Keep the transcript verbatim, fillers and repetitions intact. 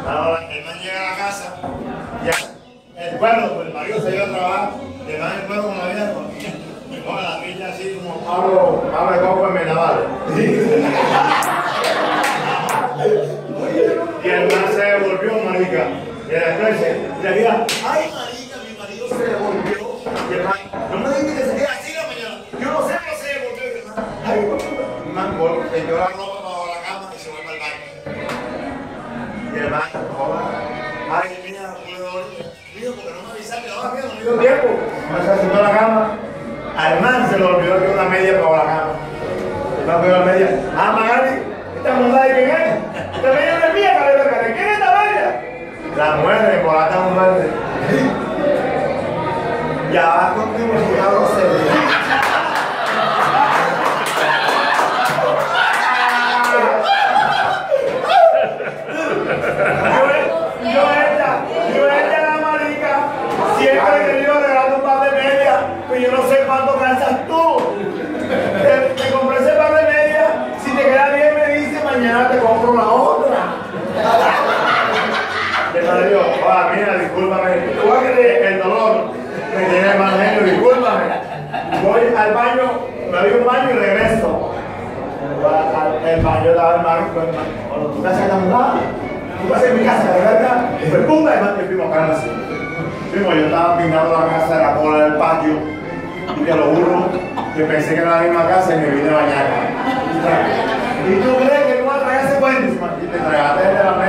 Ahora, el man llega a la casa, ya, el cuerno, el marido se iba a trabajar, le dan el cuerno con la vida, con la pilla así como Pablo, Pablo de Coco en Menaval. Y el man se devolvió, marica, y después le decía, ay marica, mi marido se devolvió. Y el man, no me digas que se queda así la mañana, yo no sé que se devolvió. Y el man, ay, el man se echó la ropa bajo la cama y se fue para el baño. Y el man, joda, ay, mira, no puedo dormir, mío, porque no me avisaste, ahora mira, no me dio tiempo. El man se sentó en la cama, al man se le olvidó que una media bajo la cama. El man cogió la media, ah, Magali, esta mujer de quién es, esta media no es mía, cabrón, ¿de quién es esta media? La muerte, por la tan muerte. Ya va contigo, si ya lo sé. Yo esta, yo esta la marica, siempre he querido regalar un par de medias, pero yo no sé cuánto calzas tú. Te, te compré ese par de medias, si te queda bien me dice, mañana te compro la otra. Le salió, ah, mira, discúlpame, tú vas a creer el dolor me tiene mal genio, discúlpame. Voy al baño, me doy un baño y regreso. El baño estaba el mar, cuando tú te haces la mudada, tú vas en mi casa, de verdad, y fue puta, y más que fuimos a casa. Primo, yo estaba pintando la casa de la cola del patio, y te lo juro, que pensé que era la misma casa y me vine a bañar. ¿Y tú crees que tú vas a traer ese puente? Y te tragaste de la